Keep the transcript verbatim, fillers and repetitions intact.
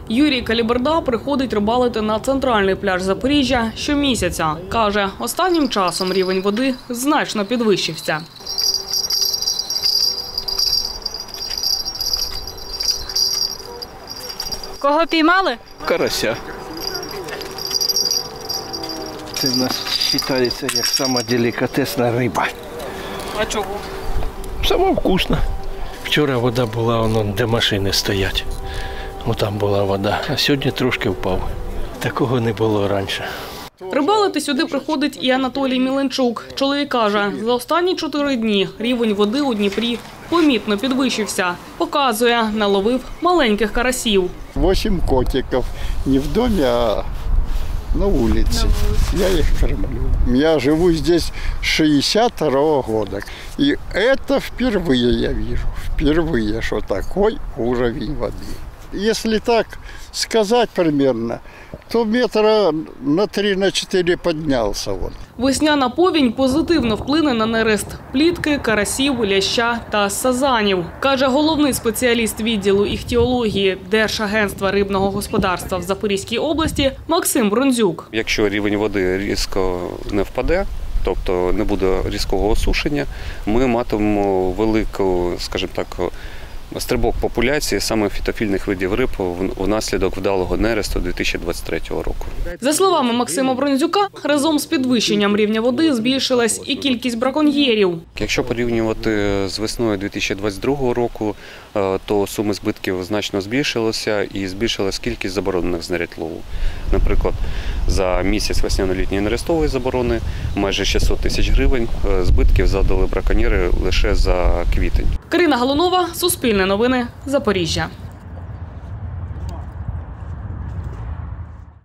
Юрій Каліберда приходить рибалити на центральний пляж Запоріжжя щомісяця. Каже, останнім часом рівень води значно підвищився. Кого піймали? Карася. Це в нас вважається як сама делікатесна риба. А чого? Сама вкусна. Вчора вода була, воно, де машини стоять. Там була вода, а сьогодні трошки впав. Такого не було раніше. Рибалити сюди приходить і Анатолій Міленчук. Чоловік каже, за останні чотири дні рівень води у Дніпрі помітно підвищився. Показує, наловив маленьких карасів. Восемь котиков. Не в доме, а на улице. Я их кормлю. Я живу здесь с шестьдесят второго года. И это впервые я вижу. Впервые, что такой уровень воды. Если так сказать примерно, то метра на три, на четыре поднялся он. Весняна повінь позитивно вплине на нерест плітки, карасів, ляща та сазанів, каже головний спеціаліст відділу іхтіології Держагентства рибного господарства в Запорізькій області Максим Бронзюк. Якщо рівень води різко не впаде, тобто не буде різкого осушення, ми матимемо велику, скажімо так, стрибок популяції саме фітофільних видів риб внаслідок вдалого нересту дві тисячі двадцять третього року. За словами Максима Бронзюка, разом з підвищенням рівня води збільшилась і кількість браконьєрів. Якщо порівнювати з весною дві тисячі двадцять другого року, то суми збитків значно збільшилися і збільшилась кількість заборонених знарядь лову. Наприклад, за місяць весняно-літньої нерестової заборони майже шістсот тисяч гривень збитків завдали браконьєри лише за квітень. Карина Галунова, Суспільне новини, Запоріжжя.